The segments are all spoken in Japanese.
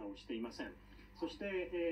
をしていません。そして、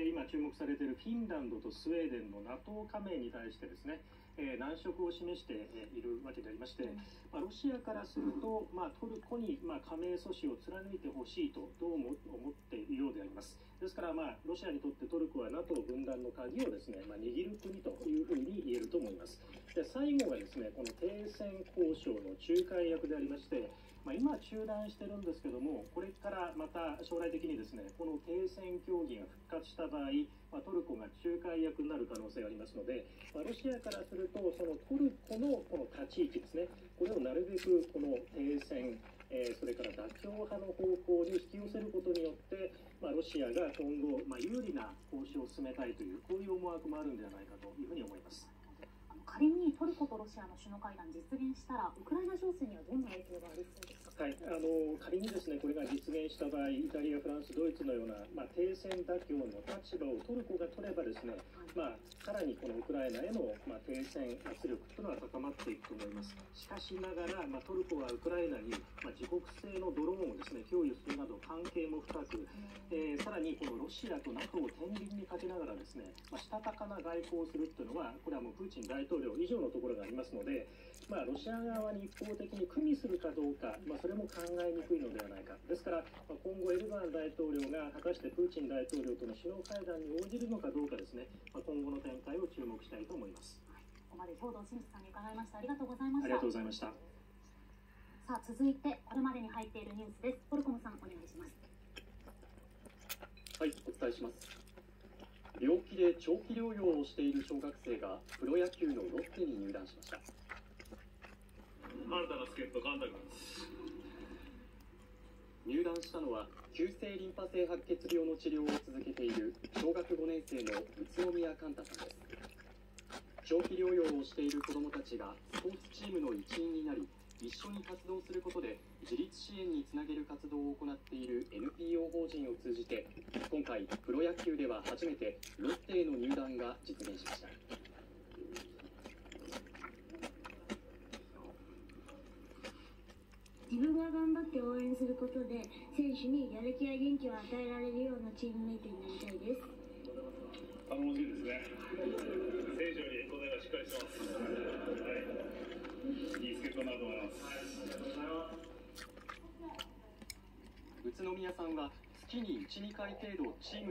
今注目されているフィンランドとスウェーデンの NATO 加盟に対してですね、難色を示しているわけでありまして、ロシアからすると、トルコに加盟阻止を貫いてほしいとどうも思っているようであります。ですから、ロシアにとってトルコは NATO 分断の鍵をですね、握る国というふうに言えると思います。で、最後がですね、この停戦交渉の仲介役でありまして、今中断してるんですけども、これからまた将来的にですね、この停戦協議が復活した場合、トルコが仲介役になる可能性がありますので、ロシアからすると、そのトルコのこの立ち位置ですね、これをなるべくこの停戦、それから妥協派の方向に引き寄せることによって、ロシアが今後、有利な交渉を進めたいという、こういう思惑もあるんではないかというふうに思います。 仮にトルコとロシアの首脳会談実現したら、ウクライナ情勢にはどんな影響がありそうですか。 はい、仮にですね、これが実現した場合、イタリア、フランス、ドイツのような、停戦妥協の立場をトルコが取ればですね、さらにこのウクライナへの、停戦圧力というのは高まっていくと思います。しかしながら、トルコはウクライナに、自国製のドローンをですね、供与するなど関係も深く、さらにこのロシアと NATO を天秤にかけながらですね、したたかな外交をするというのは、これはもうプーチン大統領以上のところがありますので、ロシア側に一方的に組みするかどうか、それも考えにくいのではないか。ですから、今後エルドアン大統領が果たしてプーチン大統領との首脳会談に応じるのかどうかですね、今後の展開を注目したいと思います。 ここまで兵藤慎治さんに伺いました。ありがとうございました。 ありがとうございました。 さあ、続いてこれまでに入っているニュースです。ポルコムさん、お願いします。 はい、お伝えします。病気で長期療養をしている小学生がプロ野球のロッテに入団しました。 新たな助っ人カンタ君です。 入団したのは急性リンパ性白血病の治療を続けている小学5年生の宇都宮寛太さんです。長期療養をしている子どもたちがスポーツチームの一員になり、一緒に活動することで自立支援につなげる活動を行っている NPO 法人を通じて、今回プロ野球では初めてロッテへの入団が実現しました。 自分が頑張って応援することで選手にやる気や元気を与えられるようなチームメイトになりたいです。 頼もしいですね。選手に答えがしっかりしてます。いい助っ人になると思います。 宇都宮さんは月に1、2回程度チーム